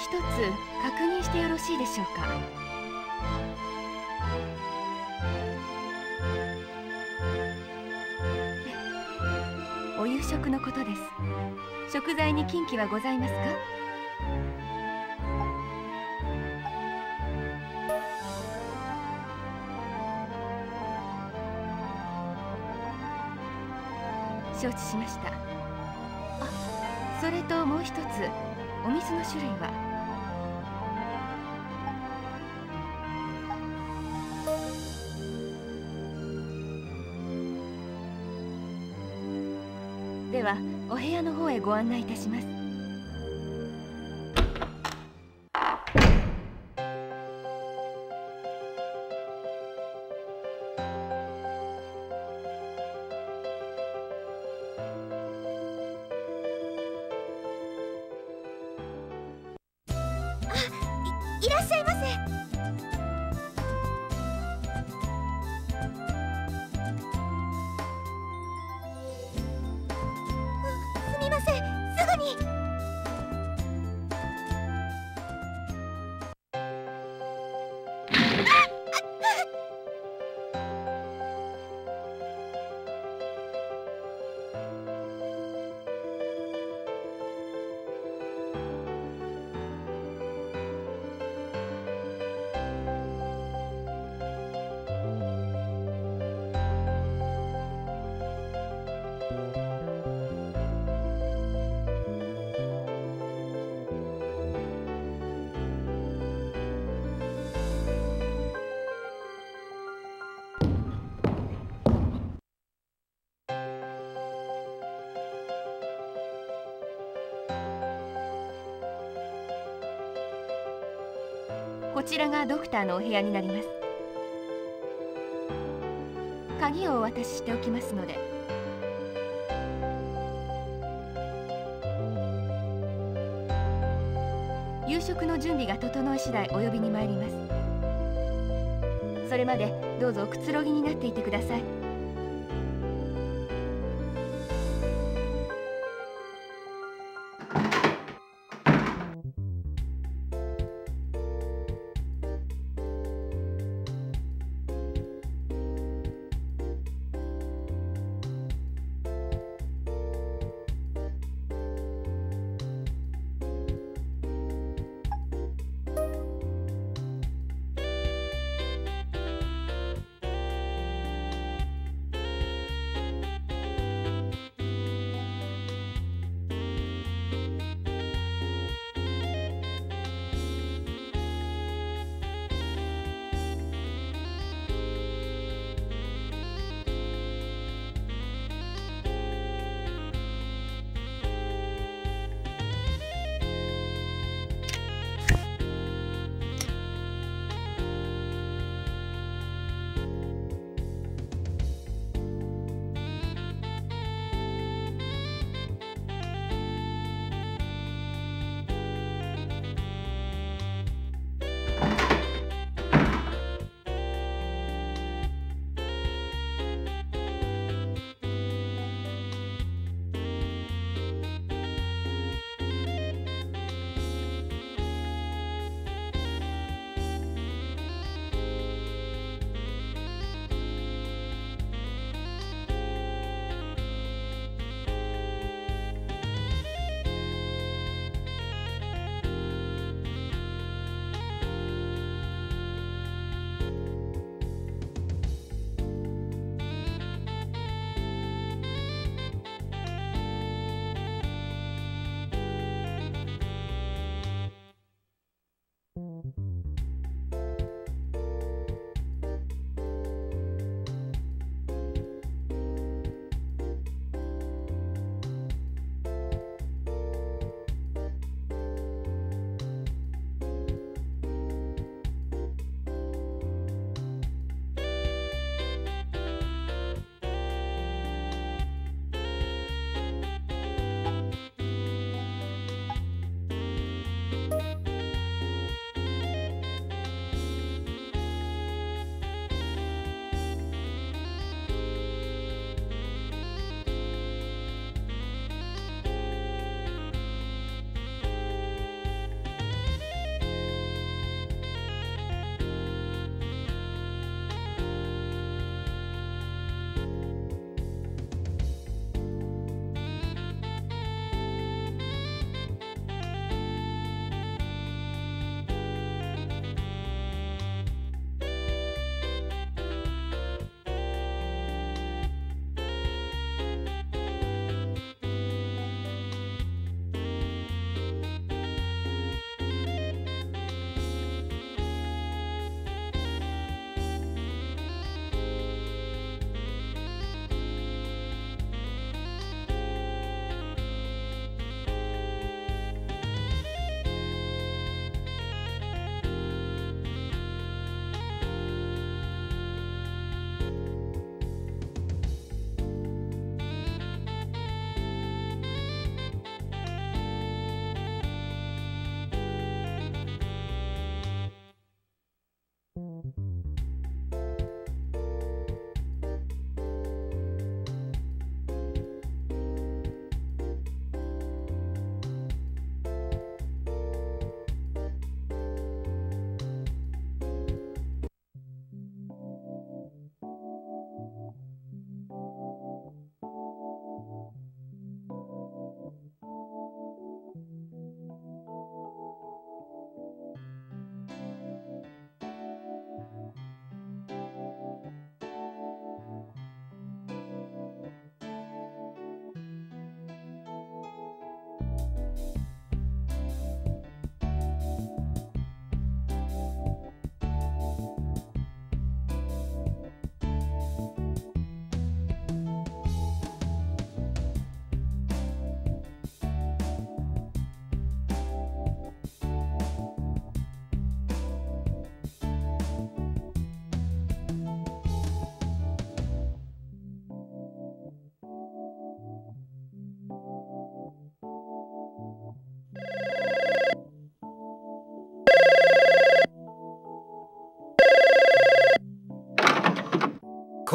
一つ確認してよろしいでしょうか。お夕食のことです。食材に禁忌はございますか？承知しました。あ、それともう一つ、お水の種類は？ではお部屋の方へご案内いたします。 いらっしゃいませ。すみません、すぐに。 こちらがドクターのお部屋になります。鍵をお渡ししておきますので。夕食の準備が整い次第お呼びに参ります。それまでどうぞくつろぎになっていてください。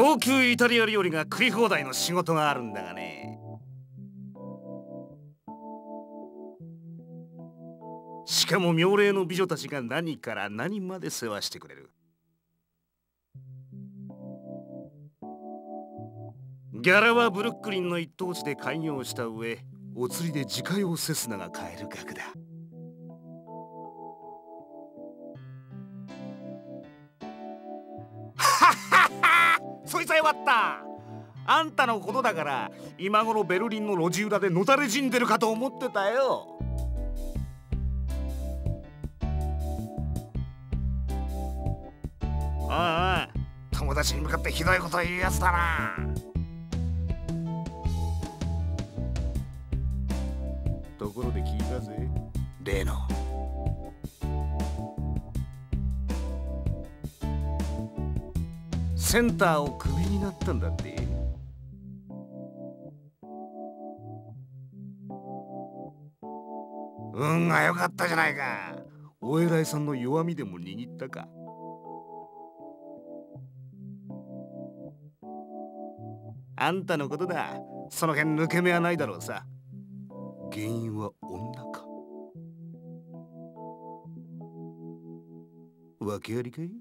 高級イタリア料理が食い放題の仕事があるんだがね。しかも妙齢の美女たちが何から何まで世話してくれる。ギャラはブルックリンの一等地で開業した上、お釣りで自家用セスナが買える額だ。そいつはよかった。あんたのことだから今頃ベルリンの路地裏でのたれ死んでるかと思ってたよ。ああ、友達に向かってひどいこと言うやつだな。ところで聞いたぜ、例のセンターをクビになったんだって。運が良かったじゃないか。お偉いさんの弱みでも握ったか。あんたのことだ。その辺抜け目はないだろうさ。原因は女か。訳ありかい？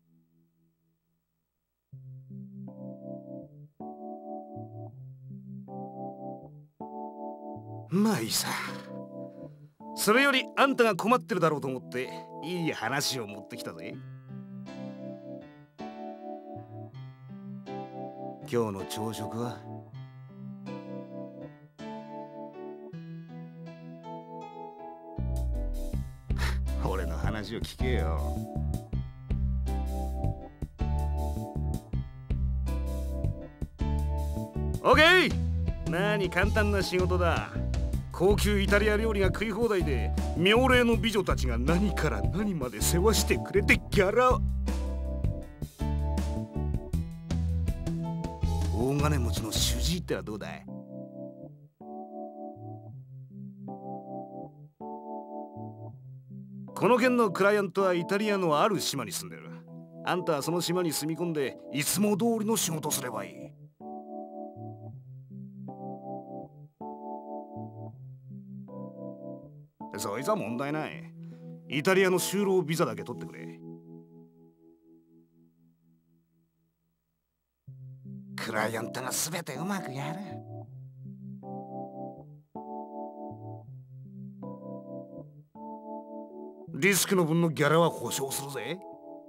まあいいさ。それよりあんたが困ってるだろうと思っていい話を持ってきたぜ。今日の朝食は俺の話を聞けよ。オッケー。何簡単な仕事だ。高級イタリア料理が食い放題で妙齢の美女たちが何から何まで世話してくれてギャラ大金持ちの主治医ってはどうだい？この件のクライアントはイタリアのある島に住んでる。あんたはその島に住み込んでいつも通りの仕事すればいい。そいつは問題ない。イタリアの就労ビザだけ取ってくれ。クライアントが全てうまくやる。リスクの分のギャラは保証するぜ。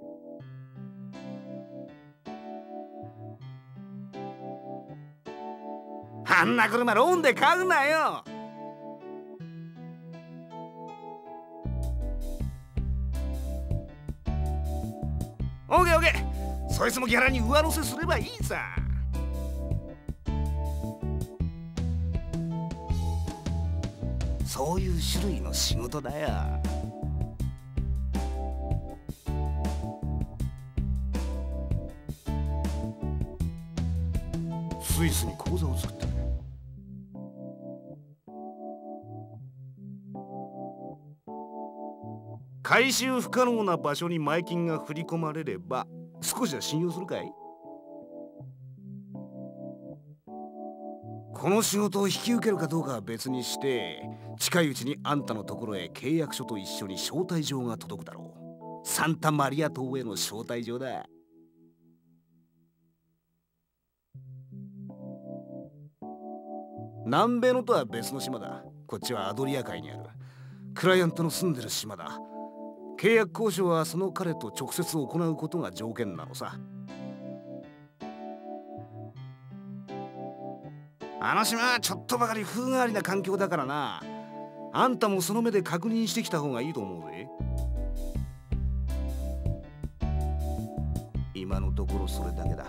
あんな車ローンで買うなよ。オーケーオーケー。そいつもギャラに上乗せすればいいさ。そういう種類の仕事だよ。スイスに口座を作ってる。回収不可能な場所に前金が振り込まれれば少しは信用するかい？この仕事を引き受けるかどうかは別にして近いうちにあんたのところへ契約書と一緒に招待状が届くだろう。サンタマリア島への招待状だ。南米のとは別の島だ。こっちはアドリア海にある。クライアントの住んでる島だ。契約交渉はその彼と直接行うことが条件なのさ。あの島はちょっとばかり風変わりな環境だからな。あんたもその目で確認してきた方がいいと思うぜ。今のところそれだけだ。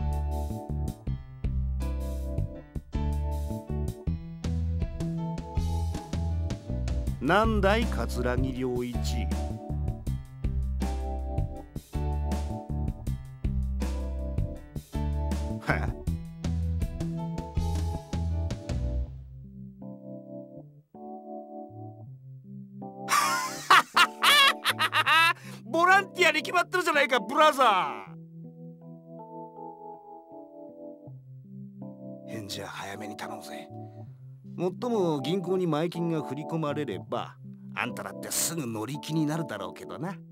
なんだい桂木良一。ボランティアに決まってるじゃないかブラザー。 じゃ早めに頼むぜ。もっとも銀行に前金が振り込まれればあんただってすぐ乗り気になるだろうけどな。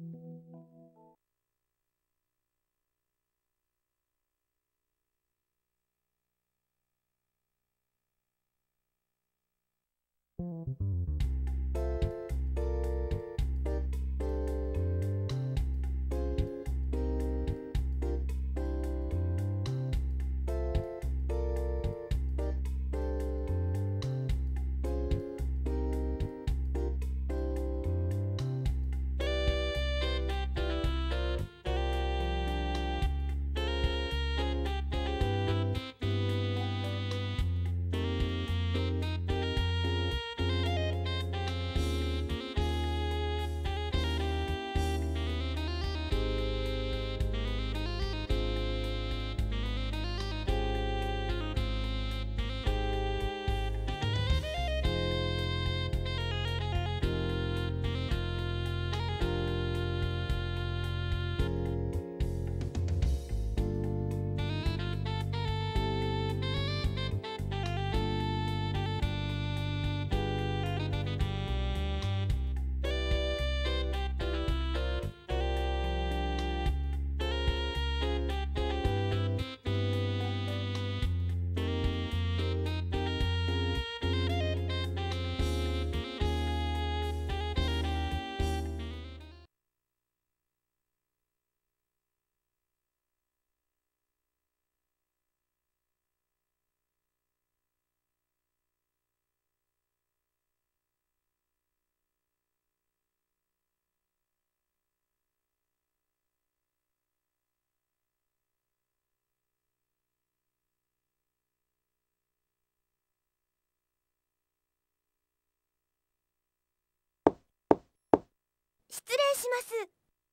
失礼します。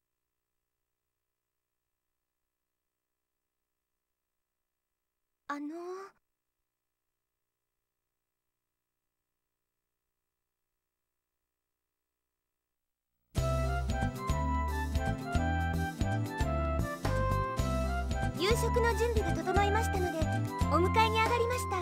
夕食の準備が整いましたのでお迎えに上がりました。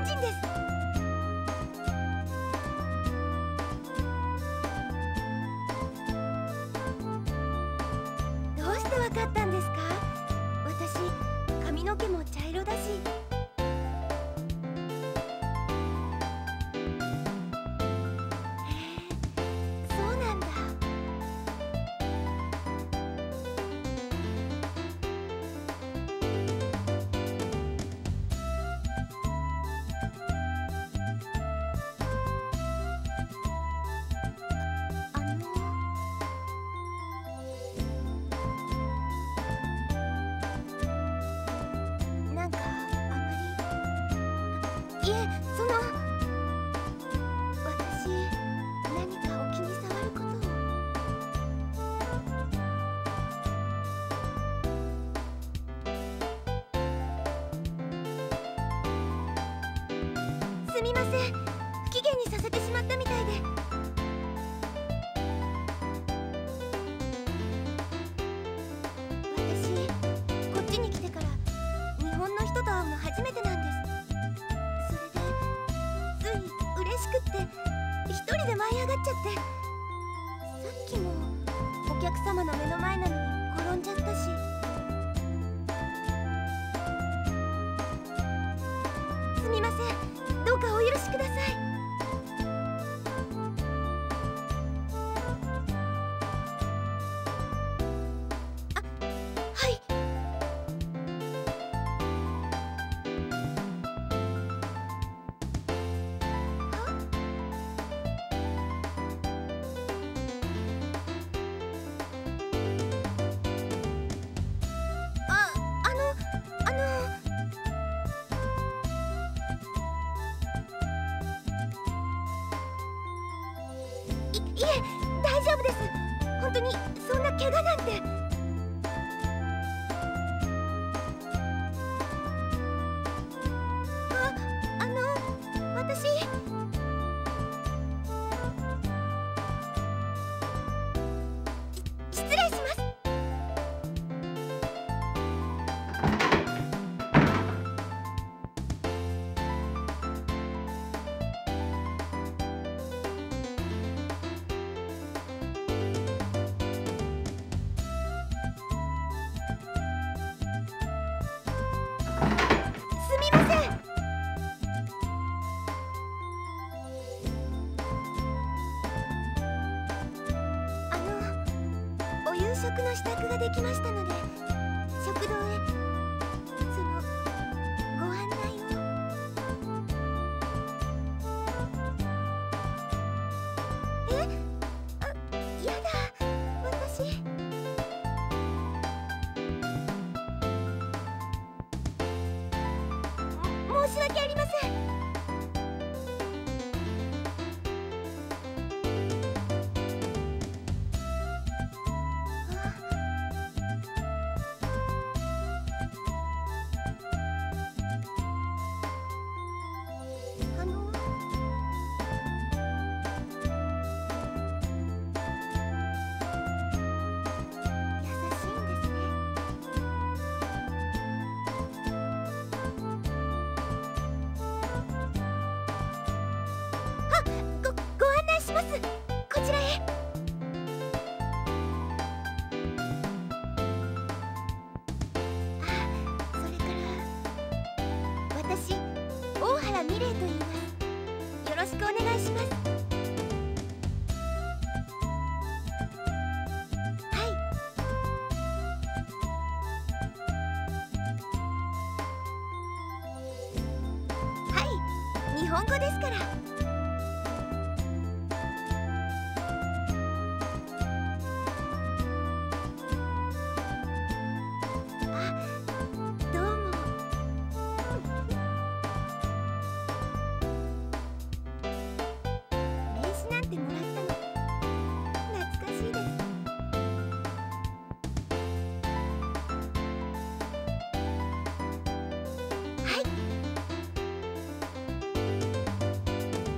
本人です。どうしてわかったんですか？私、髪の毛も茶色だし。そうなんだ。なんかあまり。いえ、私、何かお気に障ることを。すみません、不機嫌にさせてしまったみたいで。私、こっちに来てから日本の人と会うの初めてなんです。それでつい嬉しくって一人で舞い上がっちゃって、さっきもお客様の目の前なのに転んじゃったし。すみません、どうかお許しください。はい。いえ、大丈夫です。本当にそんな怪我なんて。私、失礼します。すみません。お夕食の支度ができましたので、食堂へご案内を。やだ、私。申し訳ありません。ご案内します。こちらへ。それから私、大原美玲と言います。よろしくお願いします。はい、日本語ですから。どうも。名刺なんてもらったの懐かしいです。はい。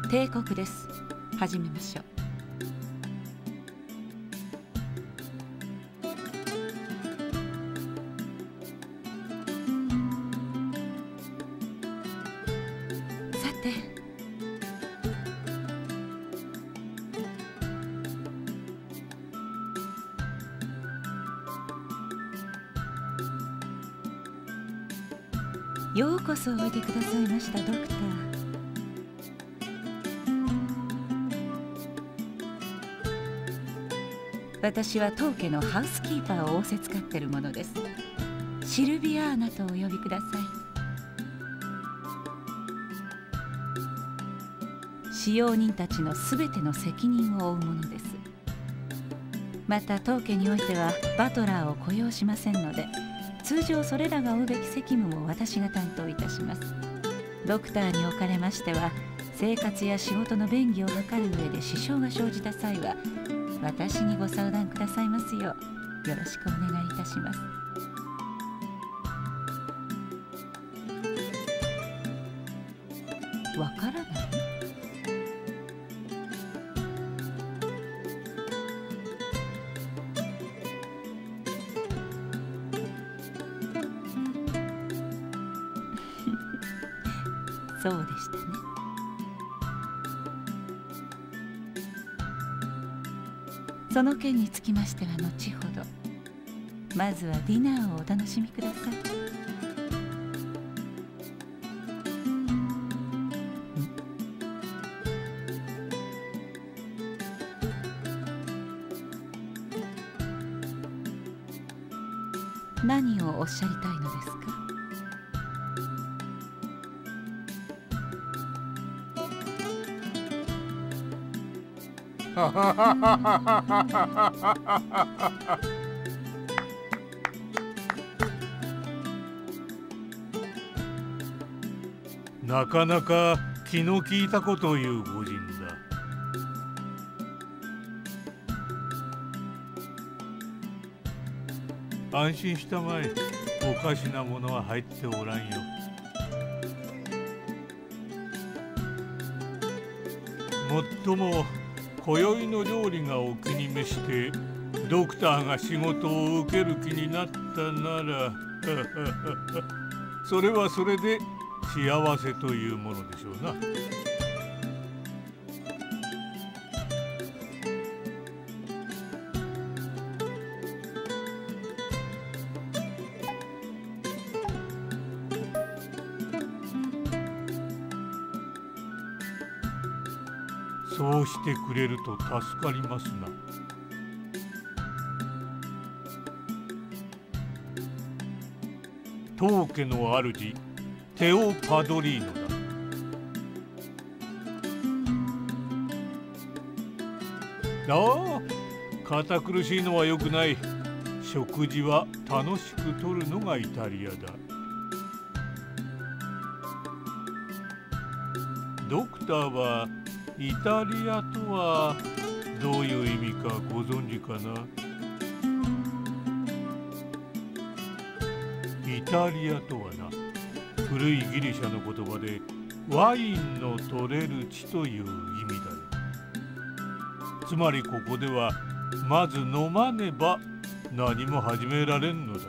帝国です。始めましょう。さて、ようこそおいでくださいました、ドクター。私は当家のハウスキーパーを仰せつかっているものです。シルビアーナとお呼びください。使用人たちのすべての責任を負うものです。また当家においてはバトラーを雇用しませんので、通常それらが負うべき責務も私が担当いたします。ドクターにおかれましては、生活や仕事の便宜を図る上で支障が生じた際は、私にご相談くださいますようよろしくお願いいたします。わからない？そうでしたね。その件につきましては後ほど。まずはディナーをお楽しみください。何をおっしゃりたいのですか？ なかなか気の利いたことを言う御仁だ。安心したまえ。おかしなものは入っておらんよ。もっとも今宵の料理がお気に召してドクターが仕事を受ける気になったならそれはそれで幸せというものでしょうな。そうしてくれると助かりますな。当家の主テオ・パドリーノだ。ああ、堅苦しいのはよくない。食事は楽しくとるのがイタリアだ。ドクターはイタリアとはどういう意味かご存知かな？イタリアとはな、古いギリシャの言葉でワインの取れる地という意味だよ。つまりここではまず飲まねば何も始められんのだ。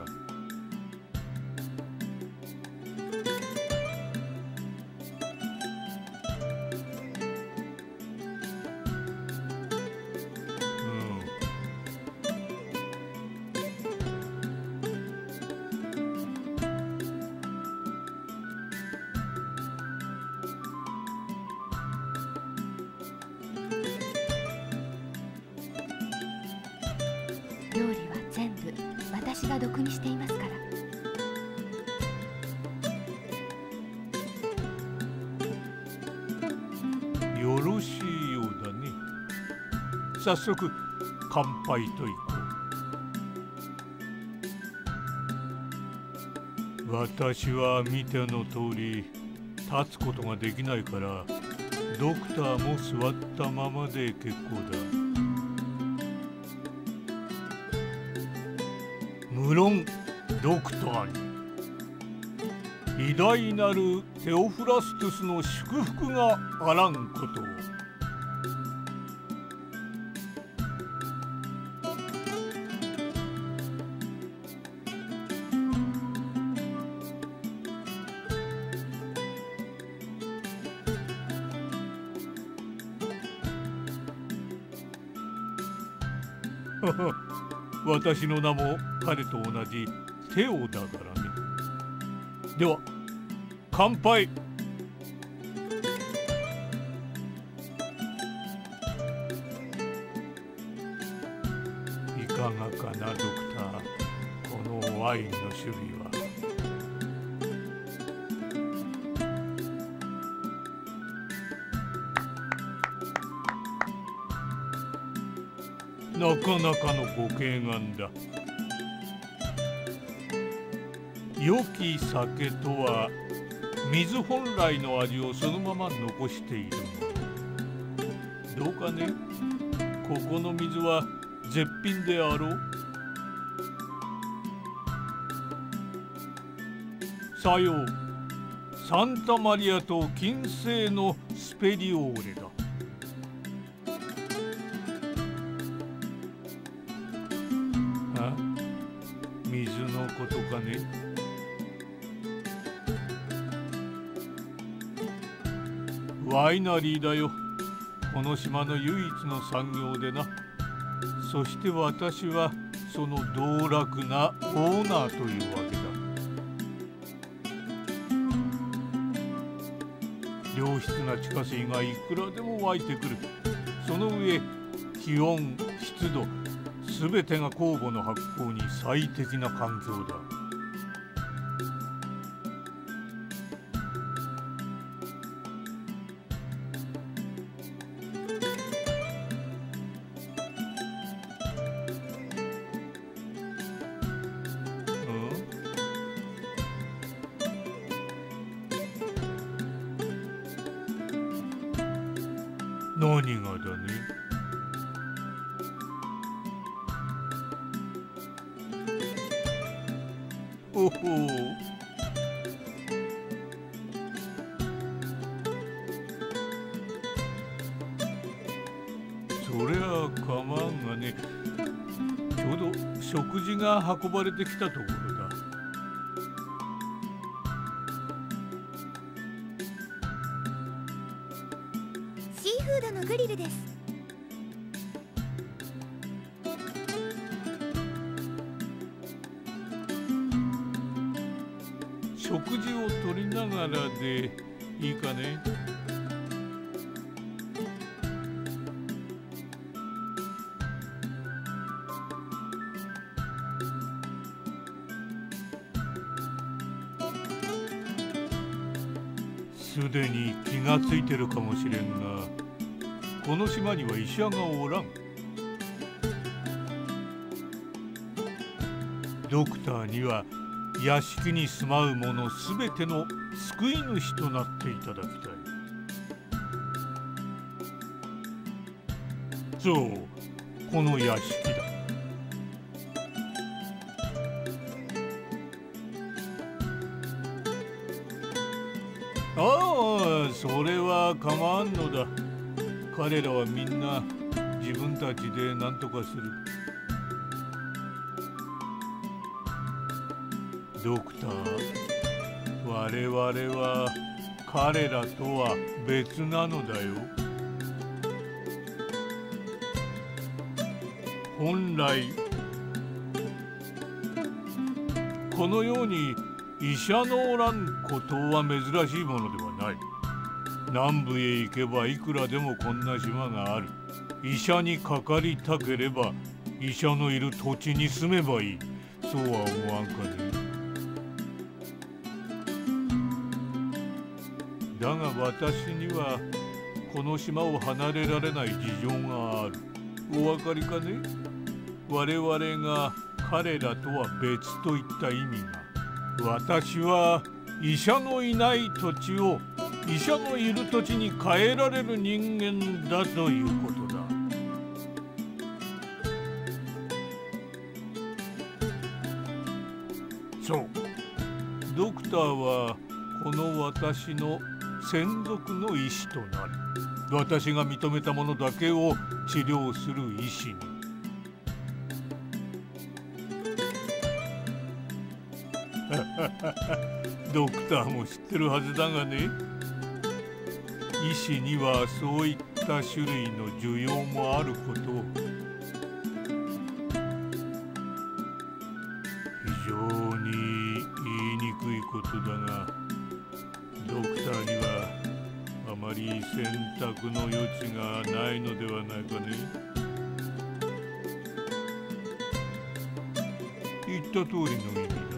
料理は全部私が毒にしていますから。 よろしいようだね。早速乾杯といこう。私は見ての通り立つことができないからドクターも座ったままで結構だ。無論ドクターに偉大なるテオフラストゥスの祝福があらんことを。私の名も彼と同じテオだからね。では乾杯。いかがかなドクター、このワインの種類は。なかなかのご敬願だ。良き酒とは水本来の味をそのまま残しているもの。どうかね、ここの水は絶品であろう。さよう、サンタマリアと金星のスペリオーレだ。水のことかね。ワイナリーだよ。この島の唯一の産業でな。そして私はその道楽なオーナーというわけだ。良質な地下水がいくらでも湧いてくる。その上気温、湿度すべてが酵母の発酵に最適な環境だ。何がだね。おほう。そりゃ構わんがね。ちょうど食事が運ばれてきたところだ。 シーフードのグリルです。 食事をとりながらでいいかね。すでに気がついてるかもしれんが、この島には医者がおらん。ドクターには屋敷に住まう者すべての救い主となっていただきたい。そう、この屋敷だ。ああ、それは構わんのだ。彼らはみんな自分たちで何とかする。ドクター、我々は彼らとは別なのだよ。本来このように医者のおらんことは珍しいものではない。南部へ行けばいくらでもこんな島がある。医者にかかりたければ医者のいる土地に住めばいい。そうは思わんかね。だが私にはこの島を離れられない事情がある。お分かりかね。我々が彼らとは別といった意味が。私は医者のいない土地を医者のいる土地に変えられる人間だということだ。そう、ドクターはこの私の専属の医師となる。私が認めたものだけを治療する医師に。ドクターも知ってるはずだがね、医師にはそういった種類の需要もあることを。非常に言いにくいことだが、ドクターにはあまり選択の余地がないのではないかね。言った通りの意味だ。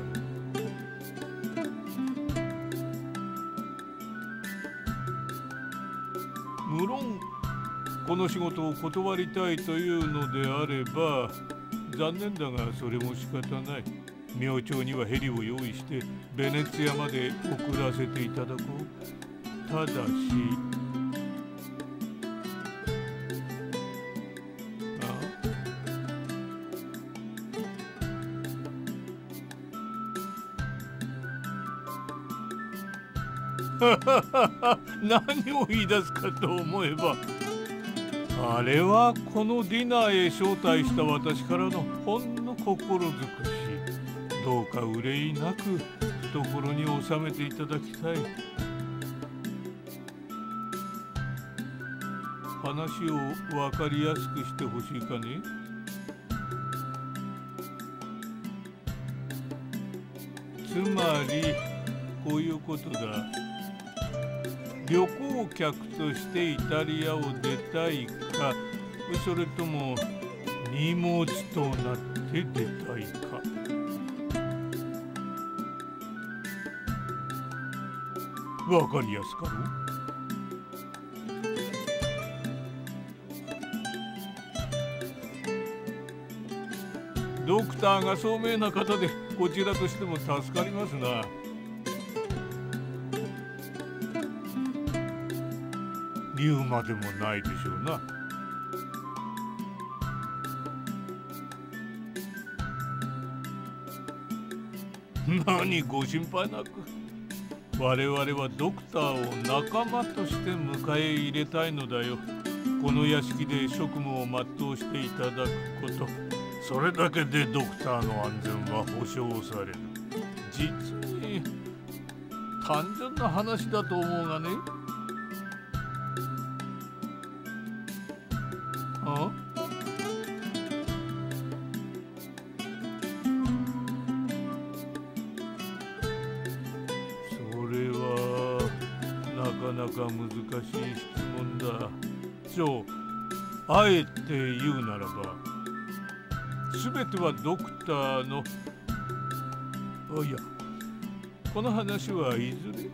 無論この仕事を断りたいというのであれば残念だがそれも仕方ない。明朝にはヘリを用意してベネツィアまで送らせていただこう。ただし何を言い出すかと思えば、あれはこのディナーへ招待した私からのほんの心づくし。どうか憂いなく懐に収めていただきたい。話を分かりやすくしてほしいかね。つまりこういうことだ。旅行客としてイタリアを出たいか、それとも荷物となって出たいか。わかりやすかろう。ドクターが聡明な方でこちらとしても助かりますな。言うまでもないでしょうな。何ご心配なく。我々はドクターを仲間として迎え入れたいのだよ。この屋敷で職務を全うしていただくこと、それだけでドクターの安全は保証される。実に単純な話だと思うがね。あ？なかなか難しい質問だ。あえて言うならば、すべてはドクターの、いや、この話はいずれ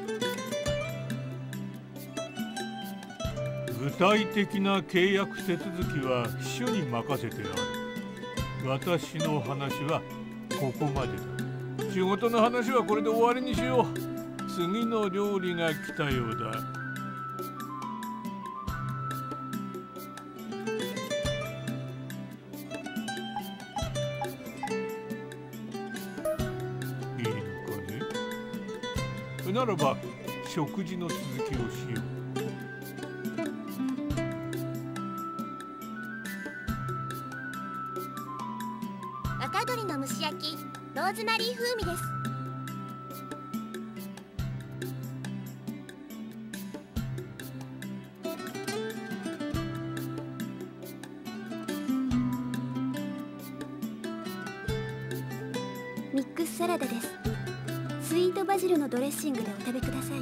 具体的な契約手続きは秘書に任せてある。私の話はここまでだ。仕事の話はこれで終わりにしよう。次の料理が来たようだ。いいのかね。ならば食事の続きをしよう。若鶏の蒸し焼き、ローズマリー風味です。ミックスサラダです。スイートバジルのドレッシングでお食べください。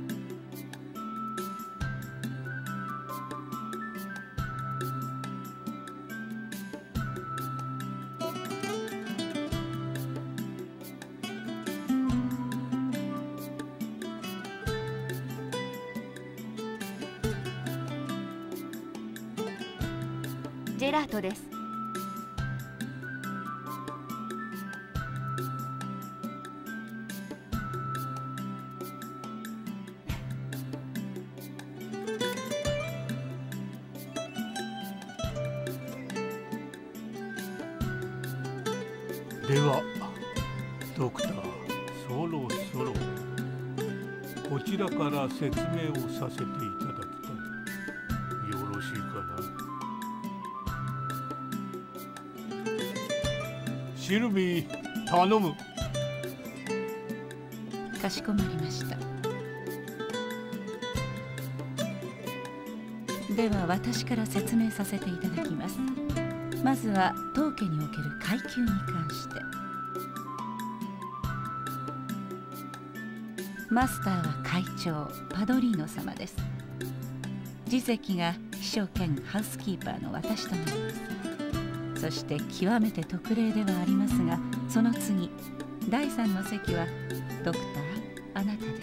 ジェラートです。 ではドクター、そろそろ。 こちらから説明をさせていただきたい。よろしいかな。シルビー、頼む。 かしこまりました。では私から説明させていただきます。まずは当家における階級に関して。マスターは会長パドリーノ様です。次席が秘書兼ハウスキーパーの私となります。そして極めて特例ではありますが、その次第3の席はドクターあなたです。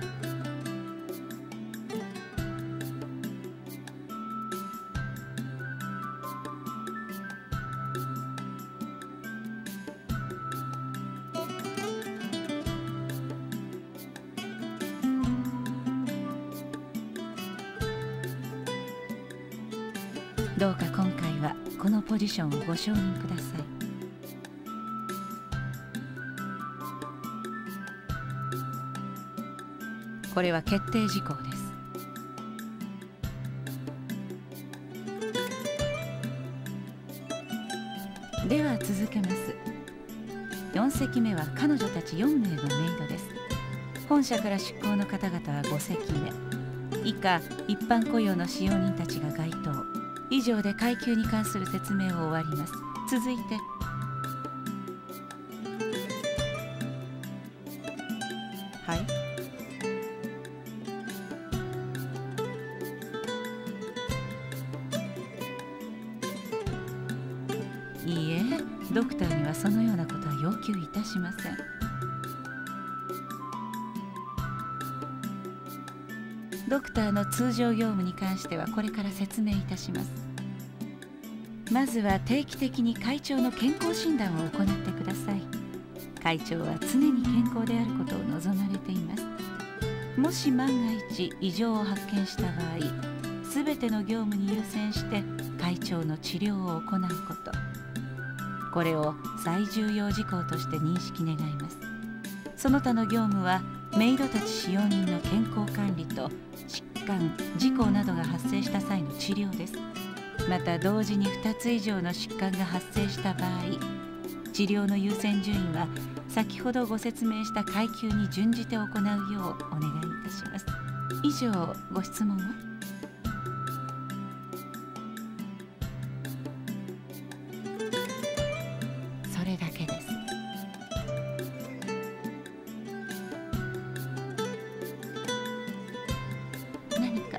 どうか今回はこのポジションをご承認ください。これは決定事項です。では続けます。4席目は彼女たち4名のメイドです。本社から出向の方々は5席目。以下一般雇用の使用人たちが該当。以上で階級に関する説明を終わります。続いてはい。いいえ、ドクターにはそのようなことは要求いたしません。ドクターの通常業務に関してはこれから説明いたします。まずは定期的に会長の健康診断を行ってください。会長は常に健康であることを望まれています。もし万が一異常を発見した場合、すべての業務に優先して会長の治療を行うこと、これを最重要事項として認識願います。その他の業務はメイドたち使用人の健康管理と疾患、事故などが発生した際の治療です。また同時に2つ以上の疾患が発生した場合、治療の優先順位は先ほどご説明した階級に準じて行うようお願いいたします。以上、ご質問は？それだけです。何か？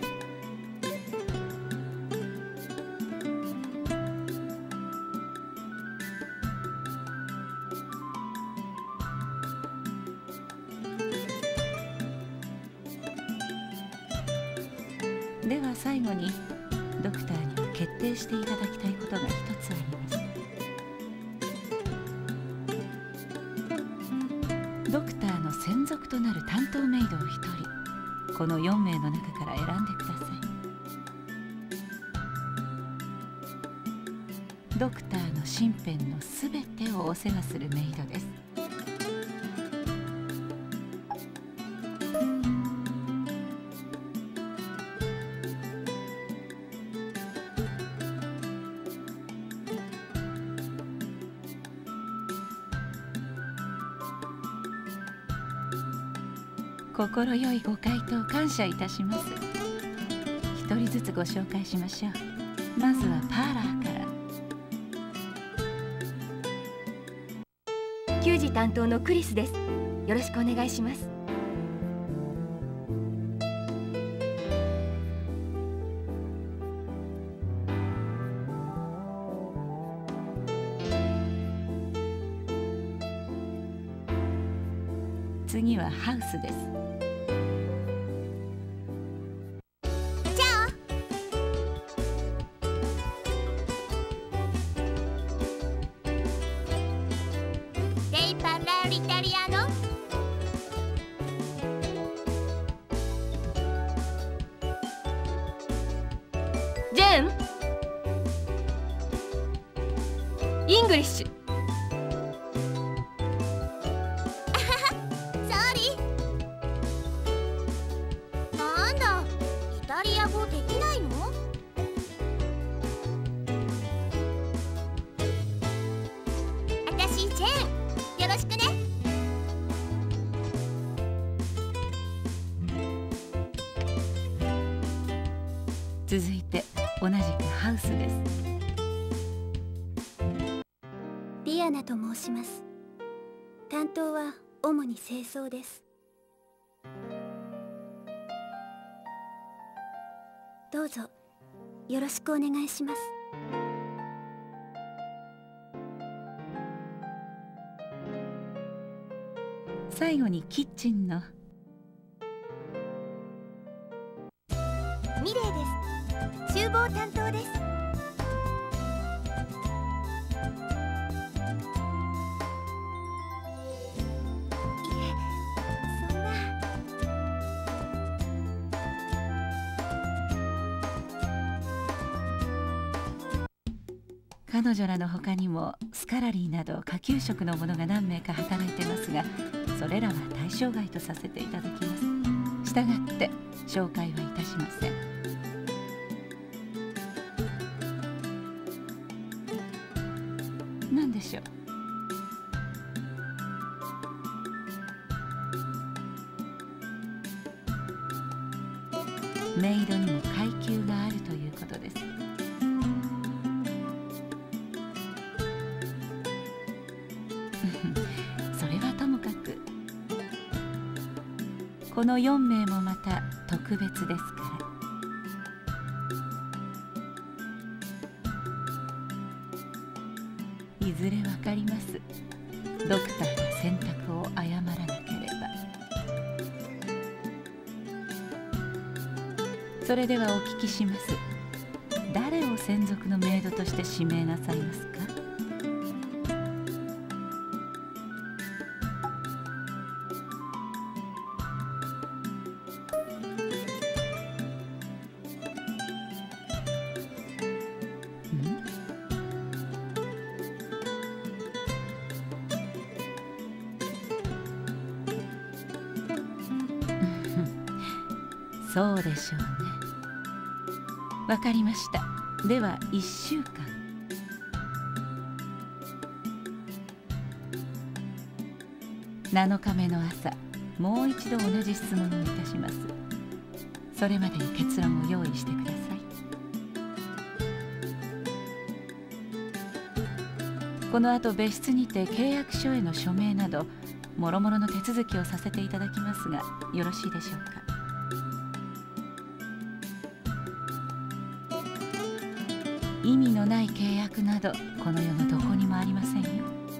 では最後にドクターには決定していただきたいことが一つあります。ドクターの専属となる担当メイドを1人、この4名の中から選んでください。ドクターの身辺のすべてをお世話するメイドです。心よいご回答感謝いたします。一人ずつご紹介しましょう。まずはパーラーから。 給仕担当のクリスです。よろしくお願いします。 次はハウスです。 ジェーン、イングリッシュ。 続いて同じくハウスです。 ディアナと申します。担当は主に清掃です。どうぞよろしくお願いします。 最後にキッチンのミレイです。厨房担当です。いえ、そんな。 彼女らの他にもスカラリーなど下級職の者が何名か働いてますが、それらは対象外とさせていただきます。したがって紹介はいたしません。何でしょう。メイドにも階級があるということです。それはともかく、この4名もまた特別ですから。いずれわかります。ドクターが選択を誤らなければ。それではお聞きします。誰を専属のメイドとして指名なさいますか？そうでしょうね。わかりました。では1週間。7日目の朝、もう一度同じ質問をいたします。それまでに結論を用意してください。この後別室にて契約書への署名などもろもろの手続きをさせていただきますが、よろしいでしょうか。意味のない契約などこの世のどこにもありませんよ。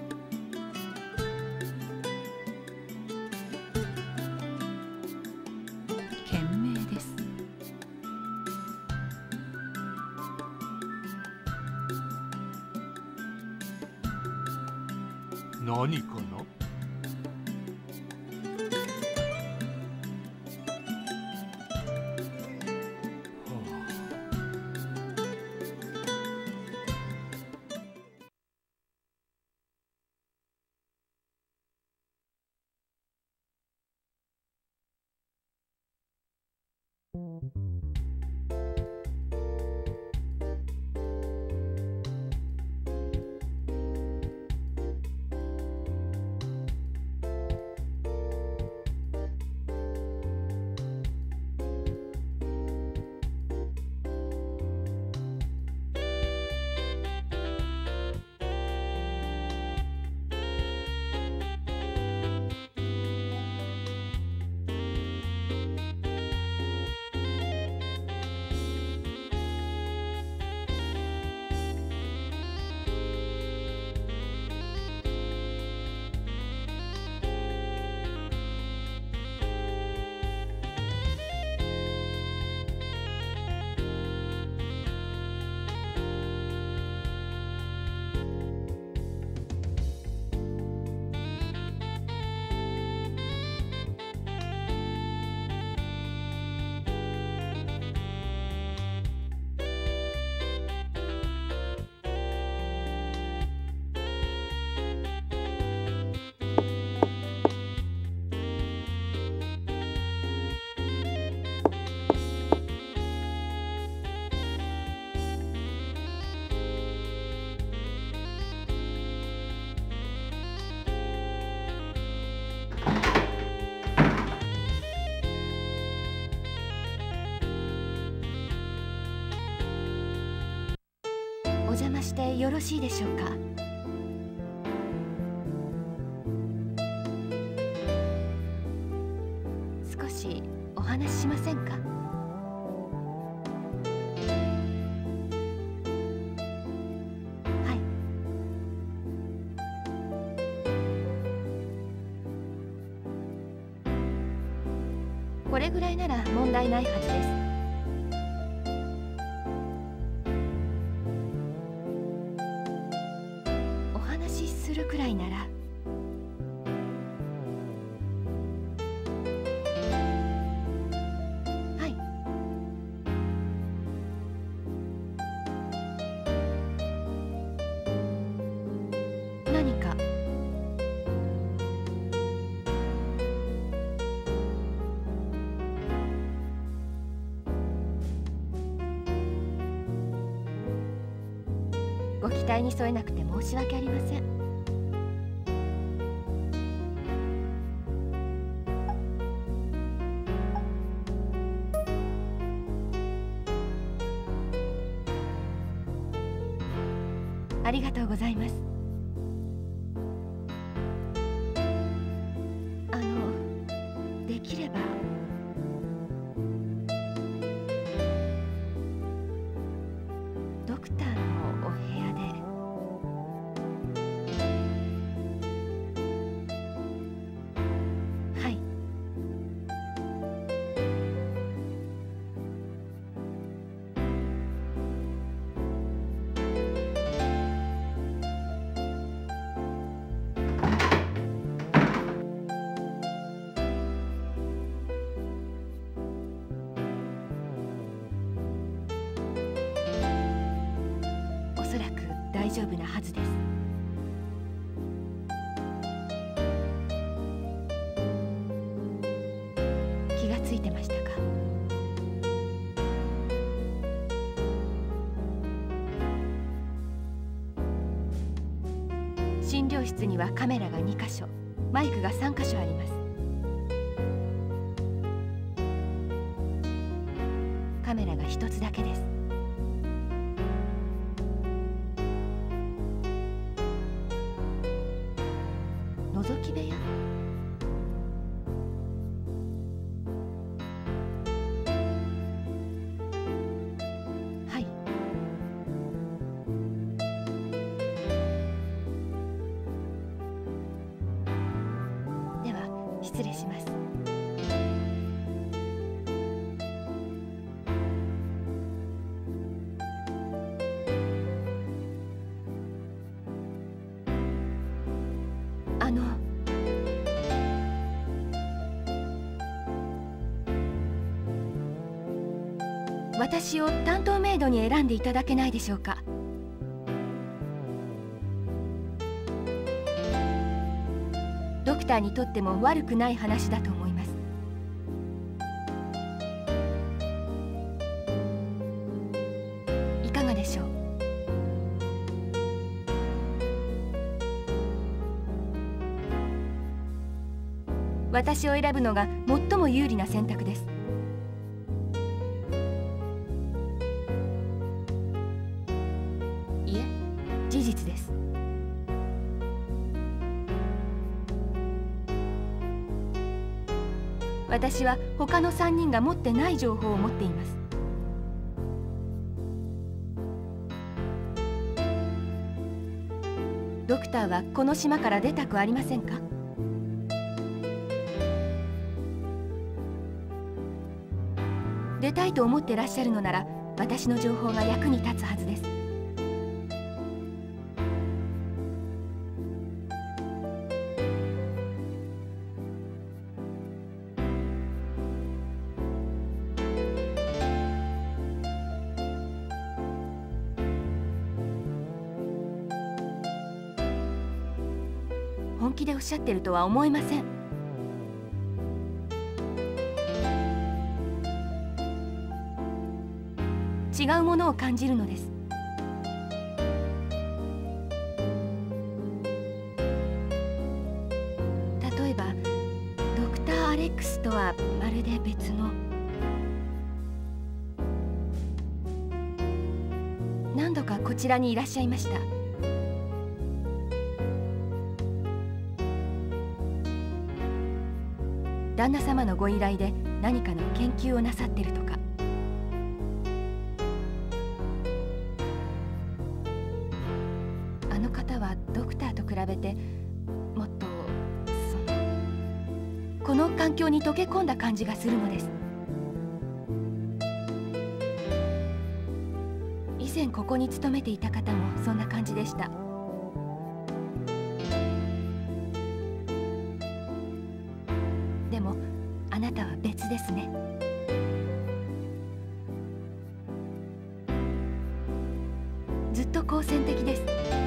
賢明です。 何かな？ 邪魔してよろしいでしょうか。少しお話ししませんか。はい。これぐらいなら問題ないはずです。するくらいなら。はい。何か。ご期待に添えなくて申し訳ありません。ありがとうございます。できればドクターのお部屋で。はい。おそらく大丈夫なはずです。気がついてましたか。診療室にはカメラが2カ所、マイクが3カ所あります。カメラが1つだけです。覗き部屋。はい。では失礼します。私を担当メイドに選んでいただけないでしょうか。ドクターにとっても悪くない話だと思います。いかがでしょう。私を選ぶのが最も有利な選択です。いえ、事実です。私は他の3人が持ってない情報を持っています。ドクターはこの島から出たくありませんか。出たいと思ってらっしゃるのなら、私の情報が役に立つはずです。本気でおっしゃってるとは思えません。違うものを感じるのです。例えばドクター・アレックスとはまるで別の何度かこちらにいらっしゃいました。旦那様のご依頼で何かの研究をなさってるとか。あの方はドクターと比べてもっとこの環境に溶け込んだ感じがするのです。以前ここに勤めていた方もそんな感じでした。でもあなたは別ですね。ずっと好戦的です。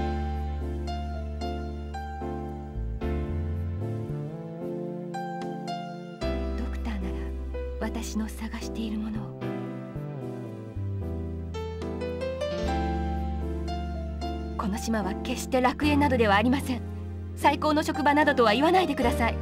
ドクターなら私の探しているものを。この島は決して楽園などではありません。最高の職場などとは言わないでください。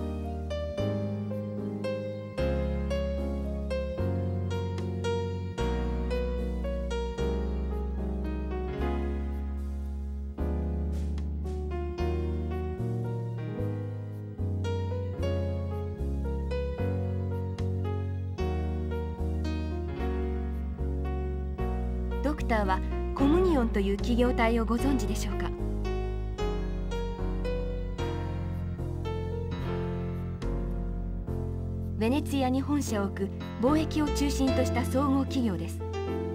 ドクターはコムニオンという企業体をご存知でしょうか。ベネツィアに本社を置く貿易を中心とした総合企業です。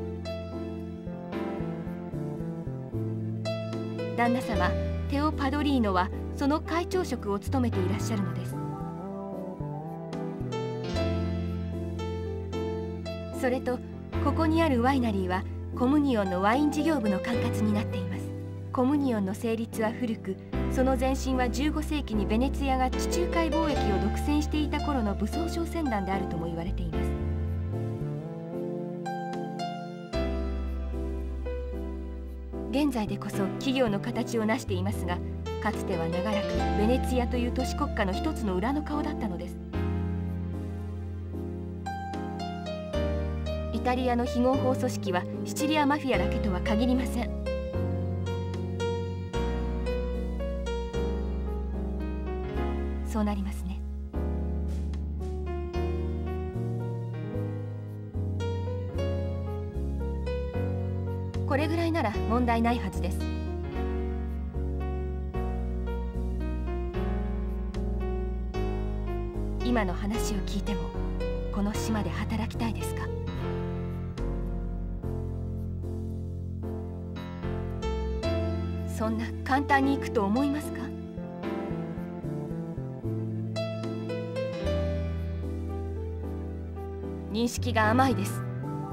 旦那様テオ・パドリーノはその会長職を務めていらっしゃるのです。それとここにあるワイナリーはコムニオンのワイン事業部の管轄になっています。コムニオンの成立は古く、その前身は15世紀にベネツィアが地中海貿易を独占していた頃の武装商船団であるとも言われています。現在でこそ企業の形を成していますが、かつては長らくベネツィアという都市国家の一つの裏の顔だったのです。イタリアの非合法組織はシチリアマフィアだけとは限りません。そうなりますね。これぐらいなら問題ないはずです。今の話を聞いてもこの島で働きたいですか？そんな簡単に行くと思いますか？認識が甘いです。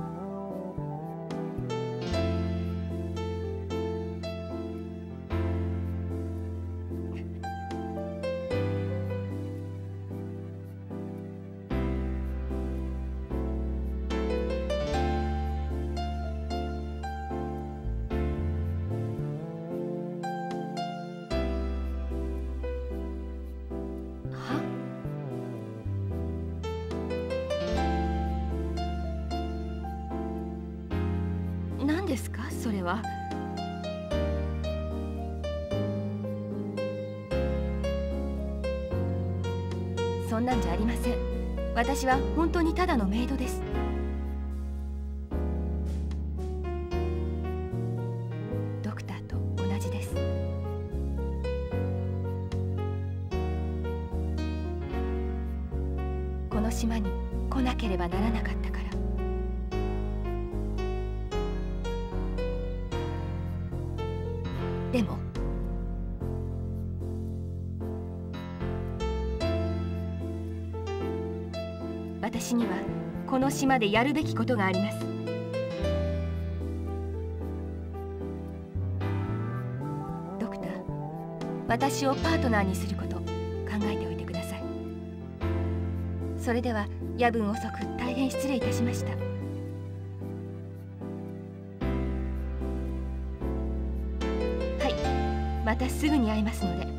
何ですかそれは。そんなんじゃありません。私は本当にただのメイドです。ドクターと同じです。この島に来なければならなかったから。でも私にはこの島でやるべきことがあります。ドクター、私をパートナーにすること考えておいてください。それでは夜分遅く大変失礼いたしました。またすぐに会いますので。